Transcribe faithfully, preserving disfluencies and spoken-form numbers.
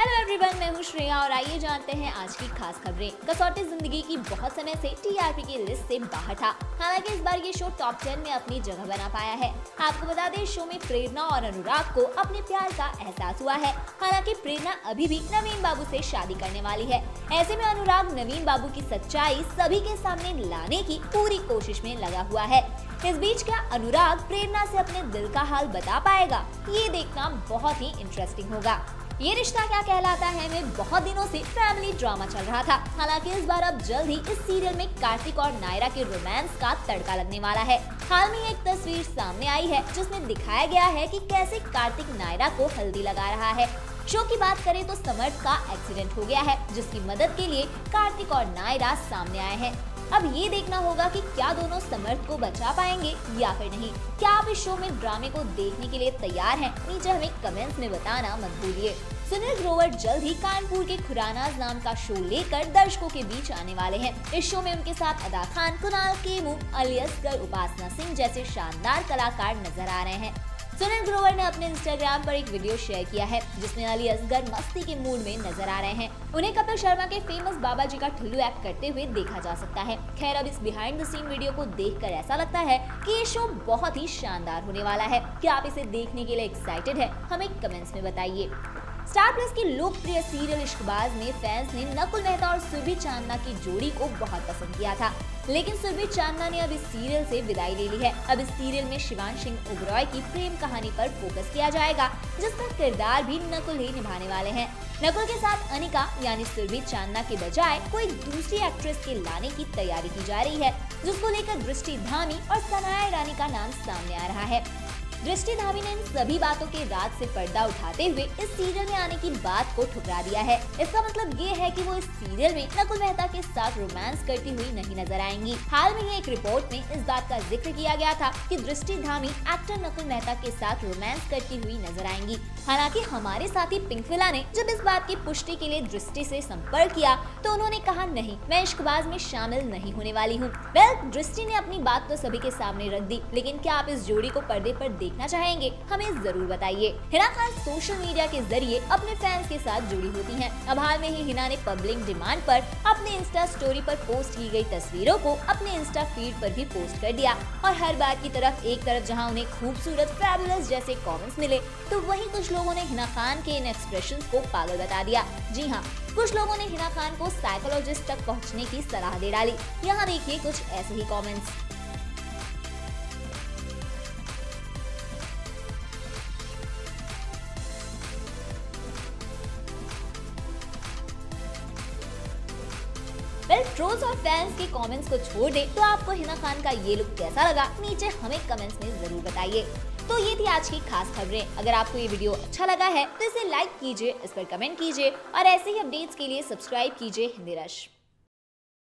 Hello everyone, मैं हूं श्रेया और आइए जानते हैं आज की खास खबरें। कसौटी जिंदगी की बहुत समय से टीआरपी की लिस्ट से बाहर था। हालांकि इस बार ये शो टॉप टेन में अपनी जगह बना पाया है। आपको बता दें, शो में प्रेरणा और अनुराग को अपने प्यार का एहसास हुआ है। हालांकि प्रेरणा अभी भी नवीन बाबू से शादी करने वाली है। ऐसे में अनुराग नवीन बाबू की सच्चाई सभी के सामने लाने की पूरी कोशिश में लगा हुआ है। इस बीच क्या अनुराग प्रेरणा से अपने दिल का हाल बता पाएगा? ये देखना बहुत ही इंटरेस्टिंग होगा। ये रिश्ता क्या कहलाता है में बहुत दिनों से फैमिली ड्रामा चल रहा था। हालांकि इस बार अब जल्द ही इस सीरियल में कार्तिक और नायरा के रोमांस का तड़का लगने वाला है। हाल में एक तस्वीर सामने आई है जिसमें दिखाया गया है कि कैसे कार्तिक नायरा को हल्दी लगा रहा है। शो की बात करें तो समर्थ का एक्सीडेंट हो गया है, जिसकी मदद के लिए कार्तिक और नायरा सामने आए हैं। अब ये देखना होगा कि क्या दोनों समर्थ को बचा पाएंगे या फिर नहीं। क्या आप इस शो में ड्रामे को देखने के लिए तैयार हैं? नीचे हमें कमेंट्स में बताना मत भूलिए। सुनील ग्रोवर जल्द ही कानपुर के खुरानाज नाम का शो लेकर दर्शकों के बीच आने वाले हैं। इस शो में उनके साथ अदा खान, कुणाल खेमू, अलियासगर, उपासना सिंह जैसे शानदार कलाकार नजर आ रहे हैं। सुनील ग्रोवर ने अपने इंस्टाग्राम पर एक वीडियो शेयर किया है जिसमें अलियासगर मस्ती के मूड में नजर आ रहे हैं। उन्हें कपिल शर्मा के फेमस बाबा जी का ठुल्लू एक्ट करते हुए देखा जा सकता है। खैर, अब इस बिहाइंड द सीन वीडियो को देखकर ऐसा लगता है कि ये शो बहुत ही शानदार होने वाला है। क्या आप इसे देखने के लिए एक्साइटेड है? हमें कमेंट्स में बताइए। स्टार प्लस की लोकप्रिय सीरियल इश्कबाज में फैंस ने नकुल मेहता और सुरभि चांदना की जोड़ी को बहुत पसंद किया था, लेकिन सुरभि चांदना ने अब इस सीरियल से विदाई ले ली है। अब इस सीरियल में शिवांश सिंह ओबरॉय की प्रेम कहानी पर फोकस किया जाएगा, जिसका किरदार भी नकुल ही निभाने वाले हैं। नकुल के साथ अनिका यानी सुरभि चांदना के बजाय कोई दूसरी एक्ट्रेस के लाने की तैयारी की जा रही है, जिसको लेकर दृष्टि धामी और सनाया ईरानी का नाम सामने आ रहा है। दृष्टि धामी ने इन सभी बातों के राज से पर्दा उठाते हुए इस सीरियल में आने की बात को ठुकरा दिया है। इसका मतलब ये है कि वो इस सीरियल में नकुल मेहता के साथ रोमांस करती हुई नहीं नजर आएंगी। हाल में ही एक रिपोर्ट में इस बात का जिक्र किया गया था कि दृष्टि धामी एक्टर नकुल मेहता के साथ रोमांस करती हुई नजर आएंगी। हालांकि हमारे साथी पिंकविला ने जब इस बात की पुष्टि के लिए दृष्टि से संपर्क किया तो उन्होंने कहा, नहीं, मैं इश्कबाज में शामिल नहीं होने वाली हूँ। वेल, दृष्टि ने अपनी बात तो सभी के सामने रख दी, लेकिन क्या आप इस जोड़ी को पर्दे पर देखना चाहेंगे? हमें जरूर बताइए। हिना खान सोशल मीडिया के जरिए अपने फैंस के साथ जुड़ी होती हैं। अब हाल में ही हिना ने पब्लिक डिमांड पर अपने इंस्टा स्टोरी पर पोस्ट की गई तस्वीरों को अपने इंस्टा फीड पर भी पोस्ट कर दिया। और हर बात की तरफ एक तरफ जहां उन्हें खूबसूरत, फैबुलस जैसे कमेंट्स मिले, तो वहीं कुछ लोगों ने हिना खान के इन एक्सप्रेशंस को पागल बता दिया। जी हाँ, कुछ लोगों ने हिना खान को साइकोलॉजिस्ट तक पहुंचने की सलाह दे डाली। यहाँ देखिए कुछ ऐसे ही कमेंट्स। वेल, ट्रोल्स और फैंस के कमेंट्स को छोड़ दे तो आपको हिना खान का ये लुक कैसा लगा? नीचे हमें कमेंट्स में जरूर बताइए। तो ये थी आज की खास खबरें। अगर आपको ये वीडियो अच्छा लगा है तो इसे लाइक कीजिए, इस पर कमेंट कीजिए और ऐसे ही अपडेट्स के लिए सब्सक्राइब कीजिए हिंदी रश।